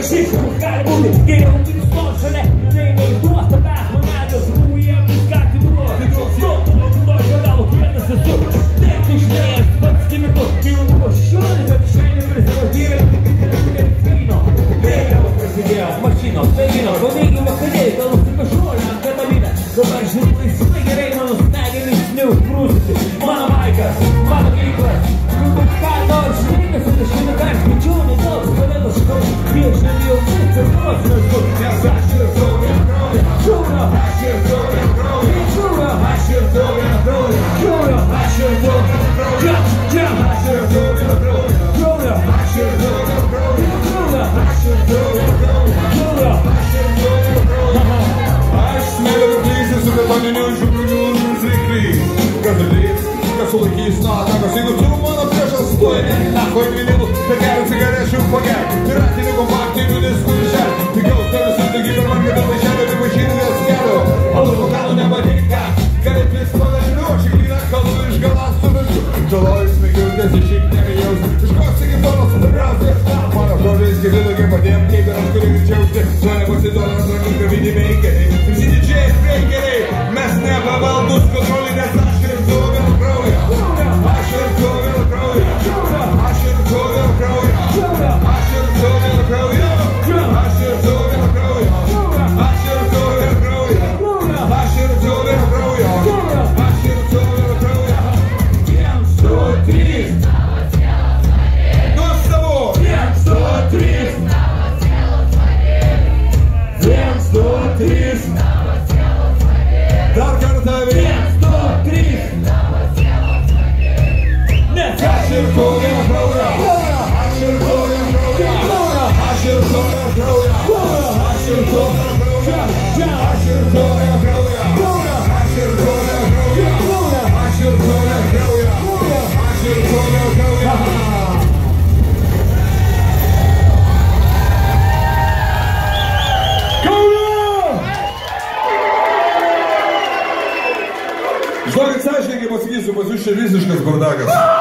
Varžyčios gali būti geriau kaip stot šalia. Tai neįduos tavęs manelės, rūjė viskati duos. Nuo žodžio galo kietas esu. Taip tu išnėjęs pats kimitu. Kilnumo šiurį, bet šiandien prisivažyvė. Vyno, vėliavas prasidėjo, mašinos, vėlinos, vadingi vakarėj, gal nusipašuolė ant katalinę. Dabar žinau, laisvai gerai mano smegenys neužgrūsyti. Mano vaikas, mano ginklas. Ką nors žinai, su dešinį kartą skaičiau, nedaug, kodėl šitau. Prieš jau visą prasmes bus, nes aš ir saugia krauja. Žiūrio, aš ir saugia krauja. Žiūrio, aš ir saugia krauja. Žiūrio, aš ir saugia krauja. Žiūrio, aš ir saugia krauja. Žiūrio, aš ir saugia krauja. Žiūrio, aš ir saugia krauja. Žiūrio, aš ir saugia krauja. Aš smėlio klysi su betoniniu žubriu muziklį. Kas dalys, kas sulaikys nuo atakos, jeigu tu mano priešas stoji. Nakoj vinilų, be gerų cigarečių pagerk. Piratinių kompaktinių diskų išėk. Pigiau tave sutigi per marketą laišelio, tik mašinės kelio. Alų vokalų nepatinka, gali plis panašiniu, aš įklyną kalų iš galas su viršų. Žalojus mėgiautės iš šiek tiek jaus. Iš koks iki tono sudabriausiai aš tam. Mano žodžiais kiek daugiai padėjom, kaip ir aš turiu greičiausiai. Zoja pasiduoda antrangus kavinį meikeriai. Visi didžiai breikeriai, mes nepavaldus kontrolinės aš ir saugia krauja. Aš ir saugia krauja. Aš ir saugia krauja. Aš ir saugia krauja. Aš ir saugia krauja. Aš ir saugia krauja. Aš ir saugia krauja. Aš ir saugia krauja. 1, 2, 3. Nuostabu. 1, 2, 3. 1, 2, 3. Dar kartą 1, 2, 3. Nes aš ir saugia krauja. Aš ir saugia krauja. Aš ir saugia krauja. Aš ir saugia krauja. Aš ir saugia krauja. Aš ir saugia krauja. Aš ir saugia krauja. Aš ir saugia krauja. Žinokit, sąžininkai pasakysiu, pas jūs čia visiškas bardakas.